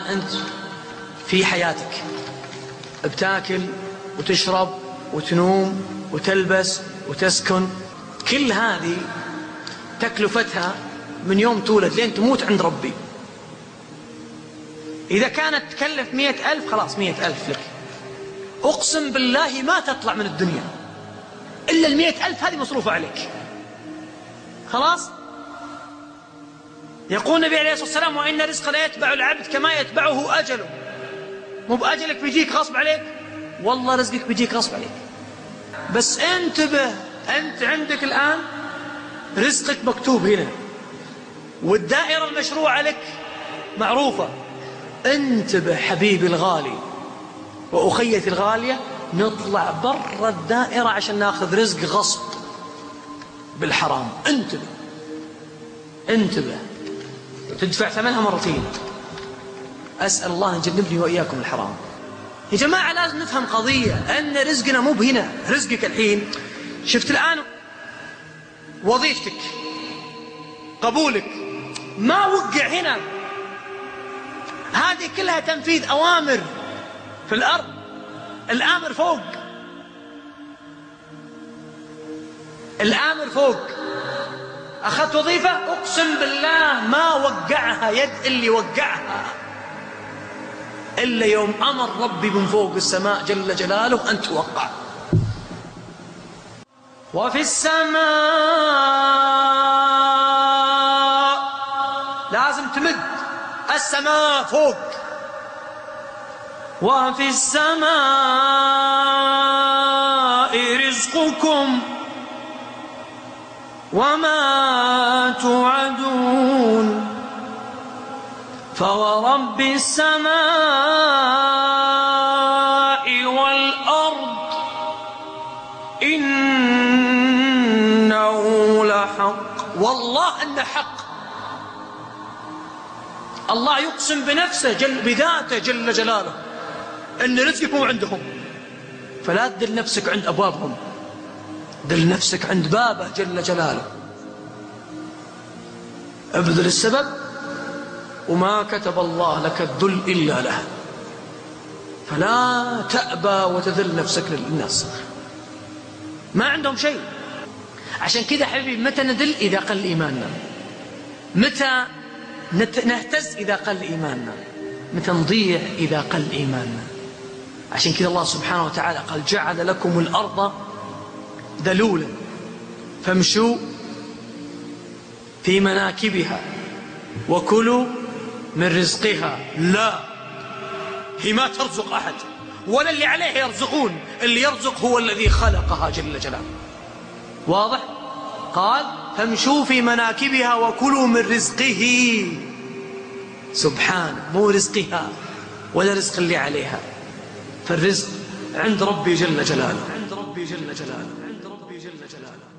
أنت في حياتك بتاكل وتشرب وتنوم وتلبس وتسكن، كل هذه تكلفتها من يوم تولد لين تموت عند ربي. إذا كانت تكلف 100,000 خلاص 100,000 لك، أقسم بالله ما تطلع من الدنيا إلا 100,000 هذه مصروفة عليك خلاص. يقول النبي عليه الصلاة والسلام: وإن رزق لا يتبع العبد كما يتبعه أجله. مو بأجلك بيجيك غصب عليك، والله رزقك بيجيك غصب عليك. بس انتبه، أنت عندك الآن رزقك مكتوب هنا والدائرة المشروعة لك معروفة. انتبه حبيبي الغالي وأخيتي الغالية، نطلع برا الدائرة عشان ناخذ رزق غصب بالحرام. انتبه انتبه، تدفع ثمنها مرتين. أسأل الله أن يجنبني وإياكم الحرام. يا جماعة لازم نفهم قضية، أن رزقنا مو بهنا. رزقك الحين شفت الآن وظيفتك، قبولك، ما وقع هنا. هذه كلها تنفيذ أوامر في الأرض. الآمر فوق، الآمر فوق. أخذت وظيفة، أقسم بالله ما وقعها يد اللي وقعها إلا يوم أمر ربي من فوق السماء جل جلاله أن توقع. وفي السماء لازم تمد السماء فوق. وفي السماء رزقكم وما توعدون فورب السماء والأرض إنه لحق. والله إنه حق. الله يقسم بنفسه بذاته جل جلاله إن رزقك مو عندهم. فلا تدل نفسك عند أبوابهم، دل نفسك عند بابه جل جلاله. ابذل السبب وما كتب الله لك الذل إلا له، فلا تأبى وتذل نفسك للناس. ما عندهم شيء. عشان كذا حبيبي متى ندل؟ إذا قل إيماننا. متى نهتز؟ إذا قل إيماننا. متى نضيع؟ إذا قل إيماننا. عشان كذا الله سبحانه وتعالى قال: جعل لكم الأرض ذلولا فامشوا في مناكبها وكلوا من رزقها. لا، هي ما ترزق أحد ولا اللي عليه يرزقون. اللي يرزق هو الذي خلقها جل جلاله. واضح؟ قال: فامشوا في مناكبها وكلوا من رزقه. سبحانه، مو رزقها ولا رزق اللي عليها. فالرزق عند ربي جل جلاله، عند ربي جل جلاله، عند ربي جل جلاله.